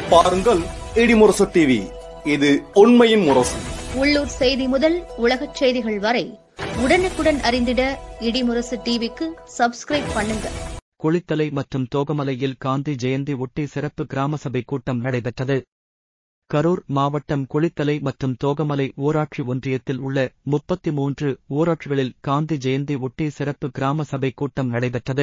பாருங்கள் இடிமுரசு டிவி. இது உண்மையின் முரசு. உள்ளூர் செய்தி முதல் உலகச் செய்திகள் வரை உடனுக்குடன் அறிந்திட இடிமுரசு டிவிக்கு சப்ஸ்கிரைப் பண்ணுங்க. குளித்தலை மற்றும் தோகமலையில் காந்தி ஜெயந்தி ஒட்டி சிறப்பு கிராம சபை கூட்டம் நடைபெற்றது. கரூர் மாவட்டம் குளித்தலை மற்றும் தோகமலை ஊராட்சி ஒன்றியத்தில் உள்ள 33 ஊராட்சிகளில் காந்தி ஜெயந்தி ஒட்டி சிறப்பு கிராம சபை கூட்டம் நடைபெற்றது.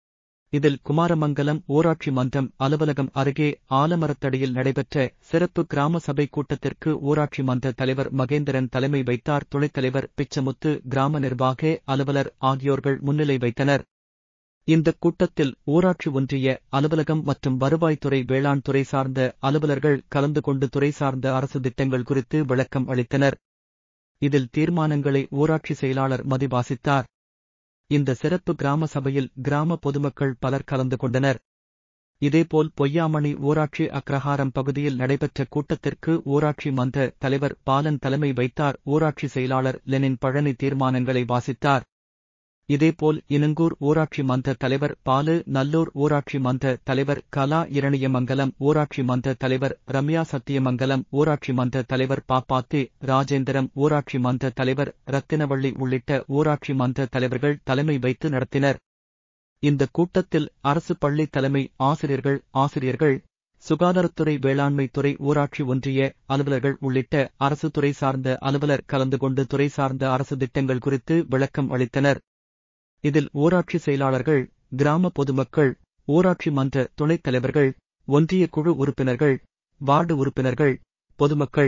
இதில் குமாரமங்கலம் ஊராட்சி மன்றம் அலுவலகம் அருகே ஆலமரத்தடியில் நடைபெற்ற சிறப்பு கிராம சபை கூட்டத்திற்கு ஊராட்சி மன்ற தலைவர் மகேந்திரன் தலைமை வைத்தார். துணைத் தலைவர் பிச்சமுத்து, கிராம நிர்வாக அலுவலர் ஆகியோர்கள் முன்னிலை வைத்தனர். இந்த கூட்டத்தில் ஊராட்சி ஒன்றிய அலுவலகம் மற்றும் வருவாய்த்துறை, வேளாண் துறை சார்ந்த அலுவலர்கள் கலந்து கொண்டு துறை சார்ந்த அரசு திட்டங்கள் குறித்து விளக்கம் அளித்தனர். இதில் தீர்மானங்களை ஊராட்சி செயலாளர் மதி வாசித்தார். இந்த சிறப்பு கிராம சபையில் கிராம பொதுமக்கள் பலர் கலந்து கொண்டனர். இதேபோல் பொய்யாமணி ஊராட்சி அக்ரஹாரம் பகுதியில் நடைபெற்ற கூட்டத்திற்கு ஊராட்சி மன்ற தலைவர் பாலன் தலைமை வைத்தார். ஊராட்சி செயலாளர் லெனின் பழனி தீர்மானங்களை வாசித்தார். இதேபோல் இனங்கூர் ஊராட்சி மன்ற தலைவர் பாலு, நல்லூர் ஊராட்சி மன்ற தலைவர் கலா, இரணியமங்கலம் ஊராட்சி மன்ற தலைவர் ரம்யா, சத்தியமங்கலம் ஊராட்சி மன்ற தலைவர் பாப்பாத்தி, ராஜேந்திரம் ஊராட்சி மன்ற தலைவர் ரத்தினவள்ளி உள்ளிட்ட ஊராட்சி மன்ற தலைவர்கள் தலைமை வைத்து நடத்தினர். இந்த கூட்டத்தில் அரசு பள்ளி தலைமை ஆசிரியர்கள், சுகாதாரத்துறை, வேளாண்மை துறை, ஊராட்சி ஒன்றிய அலுவலர்கள் உள்ளிட்ட அரசு துறை சார்ந்த அலுவலர் கலந்து கொண்டு துறை சார்ந்த அரசு திட்டங்கள் குறித்து விளக்கம் அளித்தனர். இதில் ஊராட்சி செயலாளர்கள், கிராம பொதுமக்கள், ஊராட்சி மன்ற துணைத் தலைவர்கள், ஒன்றிய குழு உறுப்பினர்கள், வார்டு உறுப்பினர்கள், பொதுமக்கள்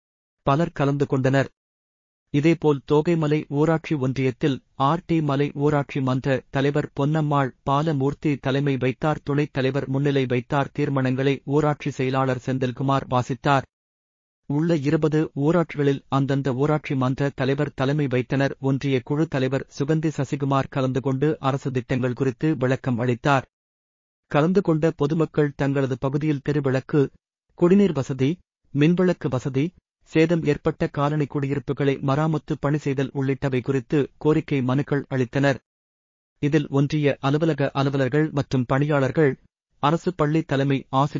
பலர் கலந்து கொண்டனர். இதேபோல் தோகைமலை ஊராட்சி ஒன்றியத்தில் ஆர்.டி. மலை ஊராட்சி மன்ற தலைவர் பொன்னம்மாள் பாலமூர்த்தி தலைமை வைத்தார். துணைத் தலைவர் முன்னிலை வைத்தார். தீர்மானங்களை ஊராட்சி செயலாளர் செந்தில்குமார் வாசித்தார். உள்ள 20 ஊராட்சிகளில் அந்தந்த ஊராட்சி மன்ற தலைவர் தலைமை வைத்தனர். ஒன்றிய குழு தலைவர் சுகந்தி சசிகுமார் கலந்து கொண்டு அரசு திட்டங்கள் குறித்து விளக்கம் அளித்தார். கலந்து கொண்ட பொதுமக்கள் தங்களது பகுதியில் தெருவிளக்கு, குடிநீர் வசதி, மின்விளக்கு வசதி, சேதம் ஏற்பட்ட காலனி குடியிருப்புகளை மராமத்து பணி செய்தல் உள்ளிட்டவை குறித்து கோரிக்கை மனுக்கள் அளித்தனர். இதில் ஒன்றிய அலுவலக அலுவலர்கள் மற்றும் பணியாளர்கள், அரசு பள்ளி தலைமை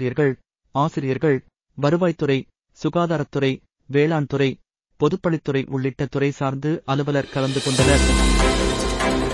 ஆசிரியர்கள், வருவாய்த்துறை, சுகாதாரத்துறை, வேளாண் துறை, பொதுப்பணித்துறை உள்ளிட்ட துறை சார்ந்து அலுவலர் கலந்து கொண்டனர்.